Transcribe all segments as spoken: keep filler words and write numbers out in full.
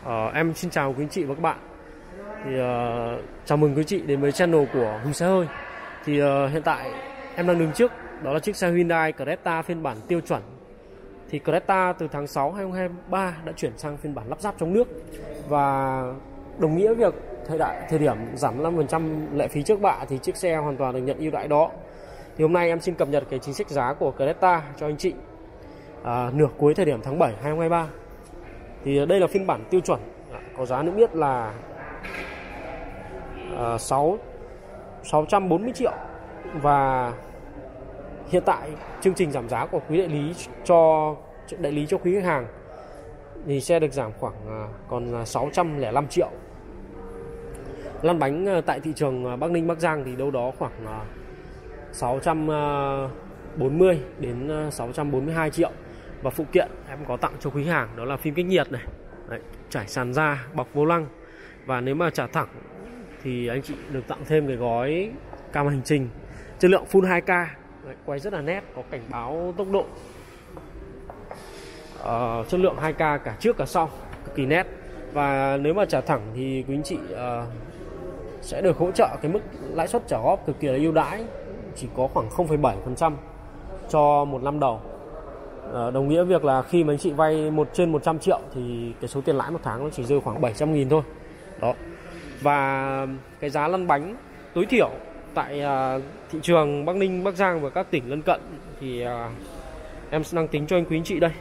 Uh, em xin chào quý anh chị và các bạn. Thì uh, chào mừng quý chị đến với channel của Hùng Xe Hơi. Thì uh, hiện tại em đang đứng trước đó là chiếc xe Hyundai Creta phiên bản tiêu chuẩn. Thì Creta từ tháng sáu năm hai nghìn không trăm hai mươi ba đã chuyển sang phiên bản lắp ráp trong nước, và đồng nghĩa việc thời đại thời điểm giảm năm phần trăm lệ phí trước bạ thì chiếc xe hoàn toàn được nhận ưu đãi đó. Thì hôm nay em xin cập nhật cái chính sách giá của Creta cho anh chị à, nửa cuối thời điểm tháng bảy năm hai nghìn không trăm hai mươi ba. Thì đây là phiên bản tiêu chuẩn, có giá niêm yết là uh, sáu trăm bốn mươi triệu, và hiện tại chương trình giảm giá của quý đại lý cho đại lý cho quý khách hàng thì xe được giảm khoảng uh, còn sáu trăm lẻ năm triệu. Lăn bánh uh, tại thị trường uh, Bắc Ninh Bắc Giang thì đâu đó khoảng uh, sáu trăm bốn mươi đến uh, sáu trăm bốn mươi hai triệu. Và phụ kiện em có tặng cho quý hàng đó là phim cách nhiệt này, đấy, trải sàn da, bọc vô lăng. Và nếu mà trả thẳng thì anh chị được tặng thêm cái gói cam hành trình chất lượng full hai K, đấy, quay rất là nét, có cảnh báo tốc độ, uh, chất lượng hai K cả trước cả sau, cực kỳ nét. Và nếu mà trả thẳng thì quý anh chị uh, sẽ được hỗ trợ cái mức lãi suất trả góp cực kỳ là ưu đãi, chỉ có khoảng không phẩy bảy phần trăm cho một năm đầu. À, đồng nghĩa việc là khi mà anh chị vay một trên một trăm triệu thì cái số tiền lãi một tháng nó chỉ rơi khoảng bảy trăm nghìn thôi đó. Và cái giá lăn bánh tối thiểu tại à, thị trường Bắc Ninh Bắc Giang và các tỉnh lân cận thì à, em sẽ đang tính cho anh quý anh chị đây.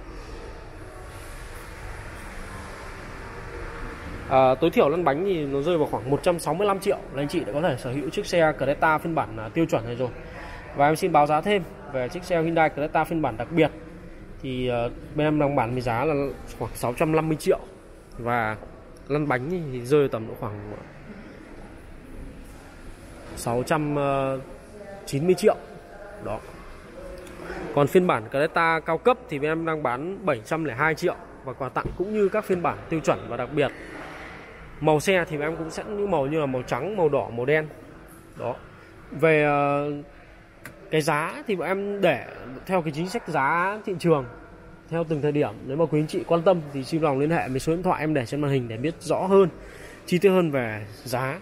À, tối thiểu lăn bánh thì nó rơi vào khoảng một trăm sáu mươi lăm triệu là anh chị đã có thể sở hữu chiếc xe Creta phiên bản à, tiêu chuẩn này rồi. Và em xin báo giá thêm về chiếc xe Hyundai Creta phiên bản đặc biệt thì uh, bên em đang bán với giá là khoảng sáu trăm năm mươi triệu, và lăn bánh thì rơi tầm độ khoảng sáu trăm chín mươi triệu đó. Còn phiên bản Creta cao cấp thì bên em đang bán bảy trăm lẻ hai triệu, và quà tặng cũng như các phiên bản tiêu chuẩn và đặc biệt. Màu xe thì em cũng sẽ những màu như là màu trắng, màu đỏ, màu đen đó. Về uh, cái giá thì bọn em để theo cái chính sách giá thị trường theo từng thời điểm. Nếu mà quý anh chị quan tâm thì xin lòng liên hệ với số điện thoại em để trên màn hình để biết rõ hơn, chi tiết hơn về giá.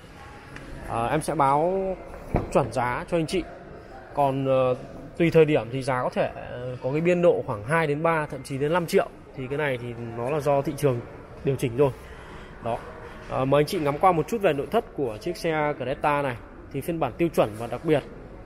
à, Em sẽ báo chuẩn giá cho anh chị. Còn uh, tùy thời điểm thì giá có thể uh, có cái biên độ khoảng hai đến ba, thậm chí đến năm triệu. Thì cái này thì nó là do thị trường điều chỉnh rồi đó. à, Mời anh chị ngắm qua một chút về nội thất của chiếc xe Creta này. Thì phiên bản tiêu chuẩn và đặc biệt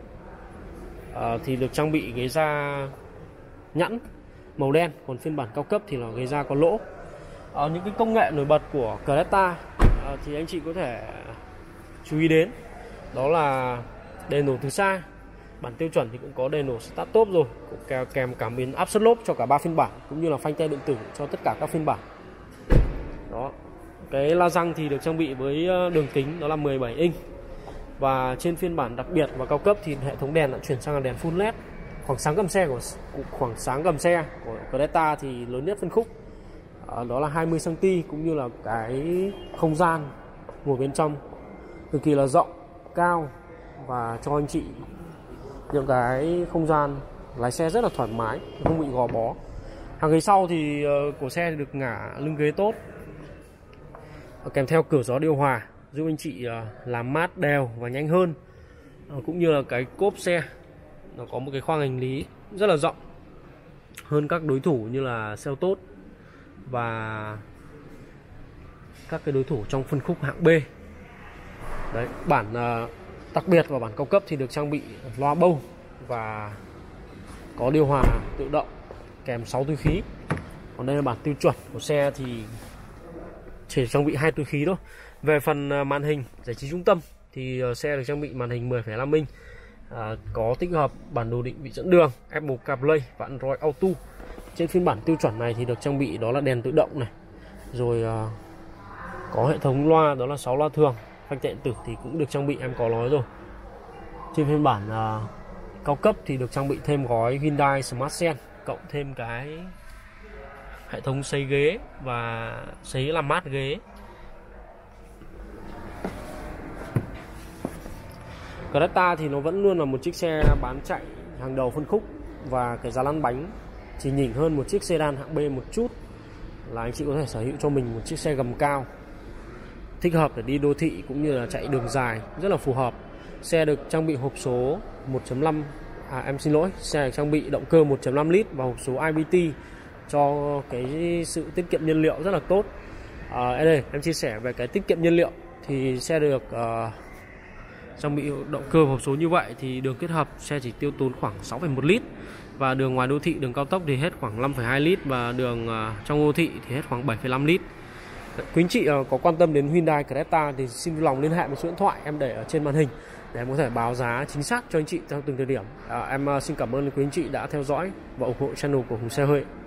À, thì được trang bị ghế da nhẵn màu đen, còn phiên bản cao cấp thì là ghế da có lỗ. À, những cái công nghệ nổi bật của Creta à, thì anh chị có thể chú ý đến đó là đèn nổ từ xa. Bản tiêu chuẩn thì cũng có đèn nổ start top rồi, cũng kèm cảm biến áp suất lốp cho cả ba phiên bản, cũng như là phanh tay điện tử cho tất cả các phiên bản đó. Cái la răng thì được trang bị với đường kính đó là mười bảy inch. Và trên phiên bản đặc biệt và cao cấp thì hệ thống đèn đã chuyển sang là đèn full led. Khoảng sáng gầm xe của khoảng sáng gầm xe của Creta thì lớn nhất phân khúc, à, đó là hai mươi xăng ti mét, cũng như là cái không gian ngồi bên trong cực kỳ là rộng, cao, và cho anh chị những cái không gian lái xe rất là thoải mái, không bị gò bó. Hàng ghế sau thì uh, của xe thì được ngả lưng ghế tốt, kèm theo cửa gió điều hòa giúp anh chị uh, làm mát đều và nhanh hơn. uh, Cũng như là cái cốp xe nó có một cái khoang hành lý rất là rộng hơn các đối thủ như là Seltos và các cái đối thủ trong phân khúc hạng B. Đấy, bản uh, đặc biệt và bản cao cấp thì được trang bị loa bâu và có điều hòa tự động kèm sáu túi khí. Còn đây là bản tiêu chuẩn của xe thì chỉ trang bị hai túi khí thôi. Về phần màn hình giải trí trung tâm thì xe được trang bị màn hình mười phẩy năm inch, à, có tích hợp bản đồ định vị dẫn đường, Apple CarPlay và Android Auto. Trên phiên bản tiêu chuẩn này thì được trang bị đó là đèn tự động này, rồi à, có hệ thống loa đó là sáu loa thường, phanh tay điện tử thì cũng được trang bị, em có nói rồi. Trên phiên bản à, cao cấp thì được trang bị thêm gói Hyundai Smart Sense, cộng thêm cái hệ thống sấy ghế và sấy làm mát ghế. Creta thì nó vẫn luôn là một chiếc xe bán chạy hàng đầu phân khúc, và cái giá lăn bánh chỉ nhỉnh hơn một chiếc sedan hạng B một chút. là anh chị có thể sở hữu cho mình một chiếc xe gầm cao thích hợp để đi đô thị cũng như là chạy đường dài, rất là phù hợp. Xe được trang bị hộp số một chấm năm, à, em xin lỗi, xe được trang bị động cơ một chấm năm lít và hộp số i bê tê cho cái sự tiết kiệm nhiên liệu rất là tốt. À, đây em chia sẻ về cái tiết kiệm nhiên liệu thì xe được uh, trang bị động cơ hộp số như vậy thì đường kết hợp xe chỉ tiêu tốn khoảng sáu phẩy một lít, và đường ngoài đô thị, đường cao tốc thì hết khoảng năm phẩy hai lít, và đường uh, trong đô thị thì hết khoảng bảy phẩy năm lít. Quý anh chị uh, có quan tâm đến Hyundai Creta thì xin vui lòng liên hệ với số điện thoại em để ở trên màn hình để em có thể báo giá chính xác cho anh chị theo từng thời điểm. À, em uh, xin cảm ơn quý anh chị đã theo dõi và ủng hộ channel của Hùng Xe Hơi.